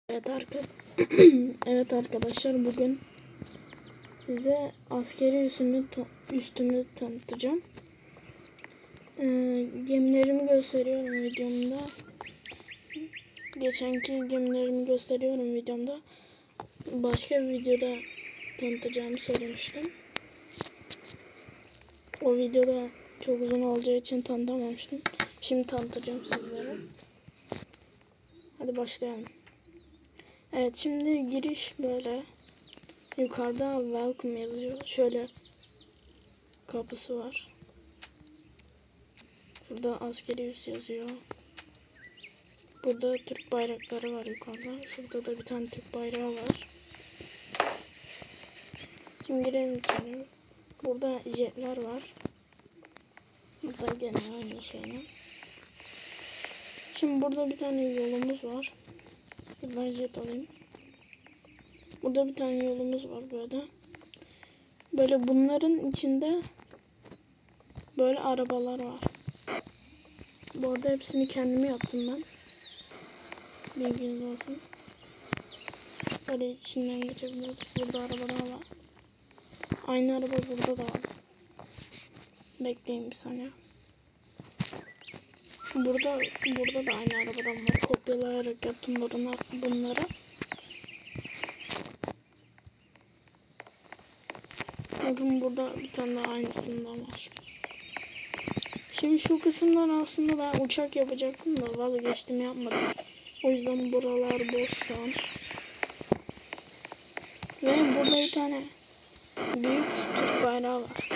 Evet, evet arkadaşlar, bugün size askeri üstümü tanıtacağım. Gemilerimi gösteriyorum videomda. Geçenki gemilerimi gösteriyorum videomda. Başka bir videoda tanıtacağımı söylemiştim. O videoda çok uzun olacağı için tanıtamamıştım. Şimdi tanıtacağım sizlere. Hadi başlayalım. Evet, şimdi giriş böyle. Yukarıda welcome yazıyor. Şöyle kapısı var. Burada askeri üs yazıyor. Burada Türk bayrakları var yukarıda. Şurada da bir tane Türk bayrağı var. Şimdi girelim içeri. Burada jetler var. Burada gene aynı şeyler. Şimdi burada bir tane yolumuz var. Buradan jet alayım. Burada bir tane yolumuz var böyle. Böyle bunların içinde böyle arabalar var. Bu arada hepsini kendimi yaptım ben. Bilginiz olsun. Böyle içinden geçebiliyoruz. Burada arabalar var. Aynı araba burada da var. Bekleyin bir saniye. Burada da aynı arabadan var. Kopyalayarak yaptım bunları. Bakın burada bir tane daha aynısından var. Şimdi şu kısımdan aslında ben uçak yapacaktım da vazgeçtim, yapmadım. O yüzden buralar boş şu an. Ve burada bir tane büyük Türk bayrağı var.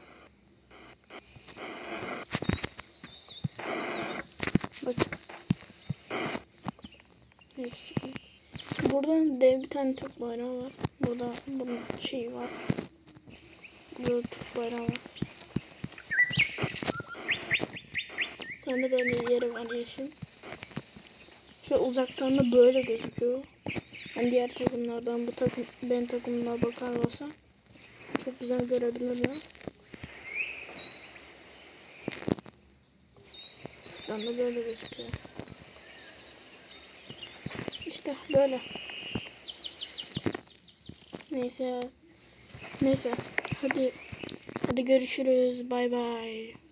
Bakın. Burada dev bir tane Türk bayrağı var. Burada bunun şeyi var. Burada Türk bayrağı var. Bir tane böyle yeri var yeşil. Şöyle uzaktan da böyle gözüküyor. Yani diğer takımlardan benim takımına bakarlarsa çok güzel görebilirler. Şuradan da böyle gözüküyor. İşte böyle. Neyse. Hadi görüşürüz. Bay bay.